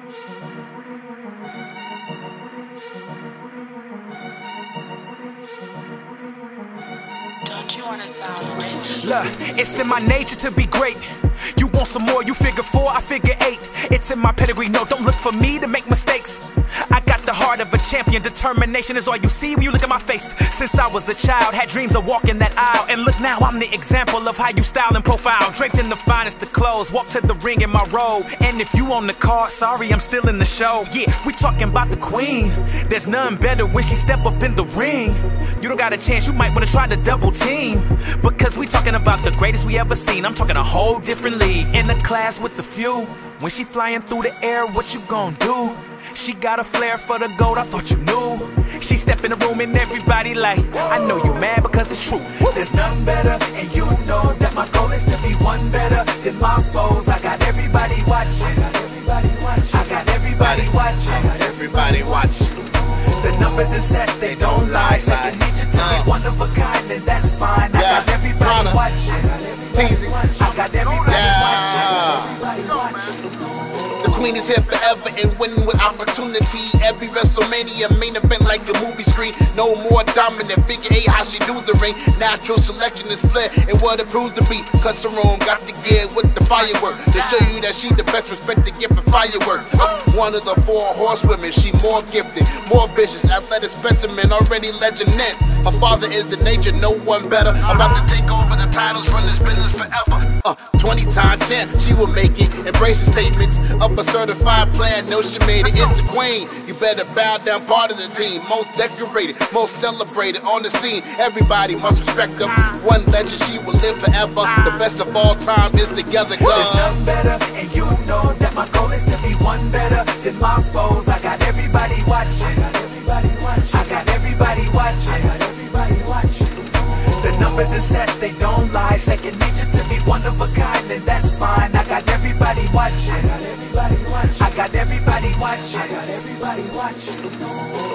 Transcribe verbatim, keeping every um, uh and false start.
Don't you wanna sound rich? Look, it's in my nature to be great. You want some more, you figure four, I figure eight. It's in my pedigree, no, don't look for me to make mistakes. I got the heart of a champion, determination is all you see when you look at my face. Since I was a child, had dreams of walking that aisle. And look now, I'm the example of how you style and profile. Draped in the finest of clothes, walk to the ring in my robe. And if you on the card, sorry, I'm still in the show. Yeah, we talking about the queen. There's none better when she step up in the ring. You don't got a chance, you might wanna try to double team. Because we talking about the greatest we ever seen. I'm talking a whole different league. In a class with a few. When she flying through the air, what you gon' do? She got a flair for the gold, I thought you knew. She step in the room and everybody like, I know you mad because it's true. There's none better, and you know that my goal is to be one better than my foes. I got everybody watching. I got everybody watching. I got everybody watching. I got everybody watching. The numbers and stats, they don't lie. Second nature to be one of a kind, and that's fine. I got everybody watching. I got everybody watching. The queen is here forever and winning with opportunity. Every WrestleMania main event like a movie screen. No more dominant, figure eight how she do the ring. Natural selection is flair and what it proves to be. Cause Sarone got the gear with the firework to show you that she the best respected gift for firework. Uh, one of the four horsewomen, she more gifted, more vicious, athletic specimen, already legend. Her father is the nature, no one better. About to take over the titles, run this business forever. Uh, twenty time champ, she will make it. Embrace the statements of a certified player, know she made it. It's the queen, you better bow down, part of the team. Most decorated, most celebrated on the scene. Everybody must respect her. One legend, she will live forever. The best of all time is together, cause there's none better, and you know that my goal is to be one better than my foes. I got everybody watching. I got everybody watching. I got everybody watching. I got everybody watching. The numbers and stats, they don't lie. Second nature to be one of a kind, and that's fine. I got everybody watching. I got everybody watching. I got everybody watching. I got everybody watching.